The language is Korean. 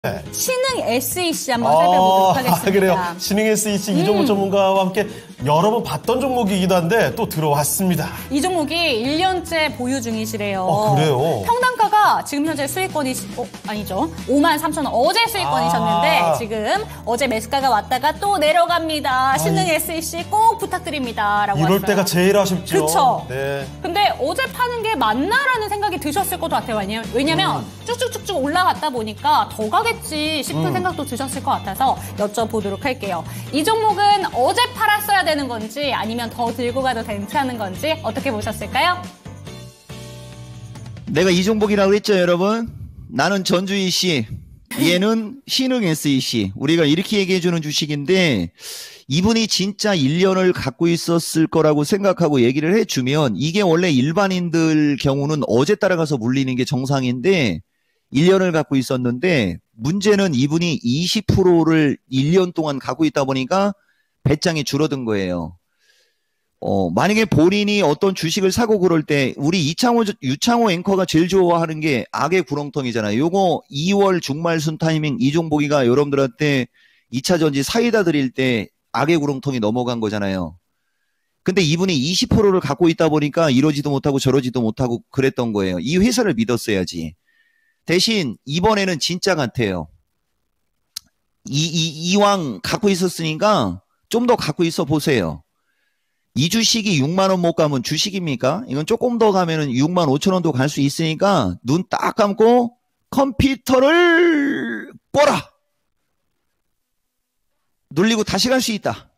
네. 신흥 SEC 한번 살펴보도록 하겠습니다. 그래요. 신흥 SEC 이종목 전문가와 함께 여러 번 봤던 종목이기도 한데 또 들어왔습니다. 이 종목이 1년째 보유 중이시래요. 그래요? 평단가가 지금 현재 수익권이 아니죠. 53,000원 어제 수익권이셨는데 지금 어제 매수가가 왔다가 또 내려갑니다. 신흥 SEC 꼭 부탁드립니다. 라고 이럴 왔어요. 때가 제일 아쉽죠. 그렇죠. 네. 근데 어제 파는 게 맞나라는 생각이 드셨을 것 같아요. 왜냐면 쭉쭉쭉쭉 올라갔다 보니까 더 가겠지 싶은 생각도 드셨을 것 같아서 여쭤보도록 할게요. 이 종목은 어제 팔았어야 되는 건지 아니면 더 들고 가도 괜찮은 건지 어떻게 보셨을까요? 내가 이 종목이라고 했죠, 여러분? 나는 전주희 씨, 얘는 신흥 SEC. 우리가 이렇게 얘기해주는 주식인데 이분이 진짜 1년을 갖고 있었을 거라고 생각하고 얘기를 해주면 이게 원래 일반인들 경우는 어제 따라가서 물리는 게 정상인데 1년을 갖고 있었는데 문제는 이분이 20%를 1년 동안 갖고 있다 보니까 배짱이 줄어든 거예요. 만약에 본인이 어떤 주식을 사고 그럴 때 우리 유창호 앵커가 제일 좋아하는 게 악의 구렁텅이잖아요. 요거 2월 중말순 타이밍 이종복이가 여러분들한테 2차 전지 사이다 드릴 때 악의 구렁텅이 넘어간 거잖아요. 근데 이분이 20%를 갖고 있다 보니까 이러지도 못하고 저러지도 못하고 그랬던 거예요. 이 회사를 믿었어야지. 대신 이번에는 진짜 같아요. 이왕 갖고 있었으니까 좀 더 갖고 있어 보세요. 이 주식이 6만 원 못 가면 주식입니까? 이건 조금 더 가면은 6만 5천 원도 갈 수 있으니까 눈 딱 감고 컴퓨터를 꺼라. 눌리고 다시 갈 수 있다.